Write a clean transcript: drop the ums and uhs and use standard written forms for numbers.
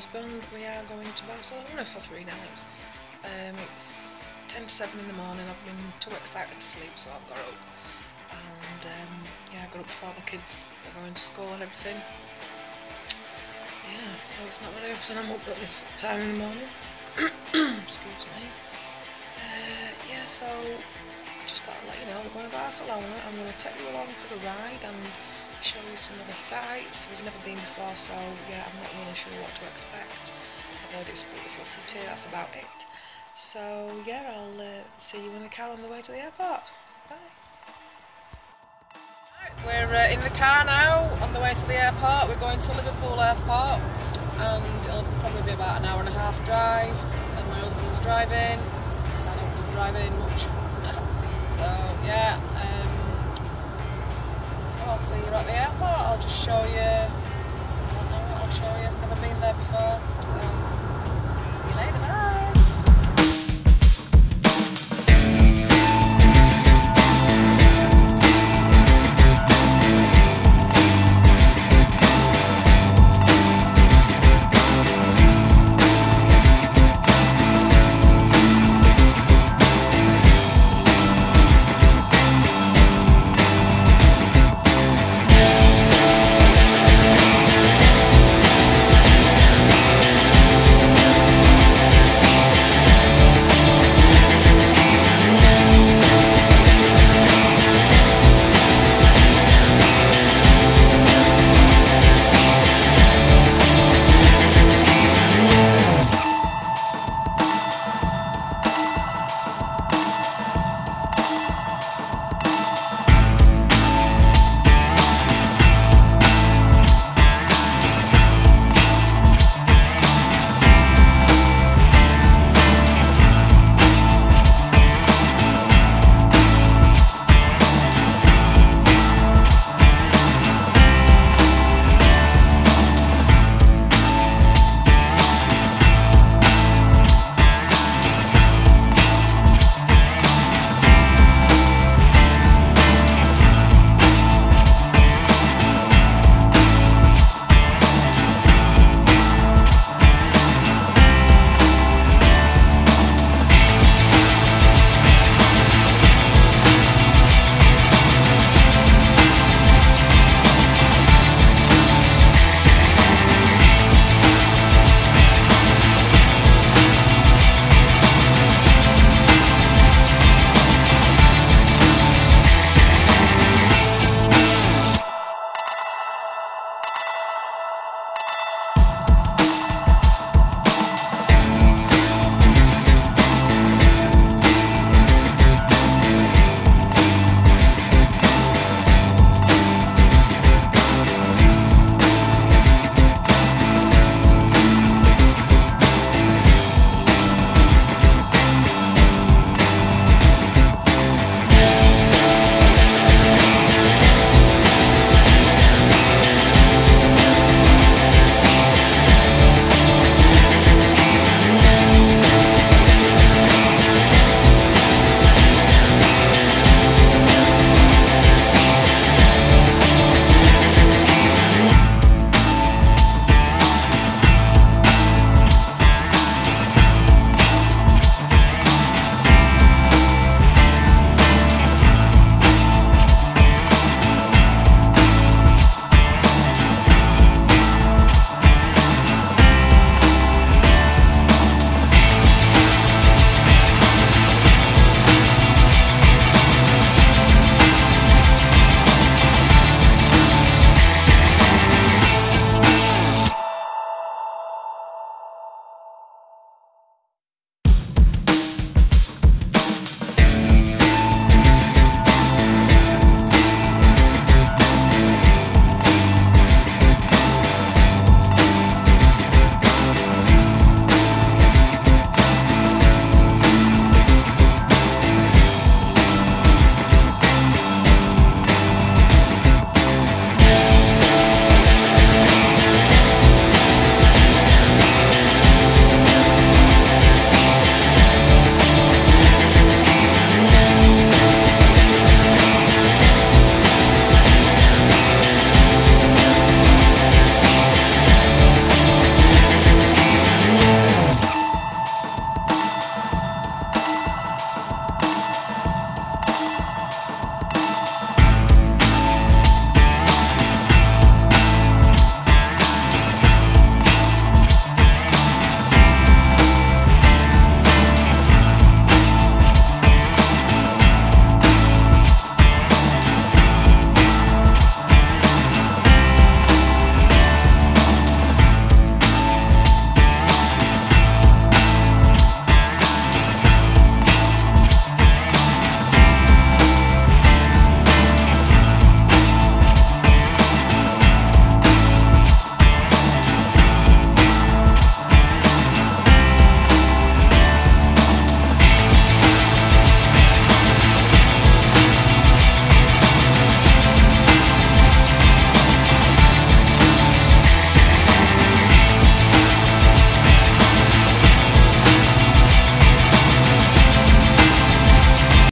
husband, we are going to Barcelona for 3 nights. It's 10 to 7 in the morning. I've been too excited to sleep, so I've got up. And yeah, I got up before the kids are going to school and everything. Yeah, so it's not very often I'm up at this time in the morning. Excuse me. Yeah, so just thought I'd let you know we're going to Barcelona. I'm going to take you along for the ride and show you some of the sights. We've never been before, so yeah, I'm not really sure what to expect. I've heard it's a beautiful city, that's about it. So yeah, I'll see you in the car on the way to the airport. Bye. Right, we're in the car now on the way to the airport. We're going to Liverpool Airport and it'll probably be about an hour and a half drive, and my husband's driving because I don't really drive in much. So yeah, so I'll see you at the airport. I'll just show you, I don't know what I'll show you, never been there before.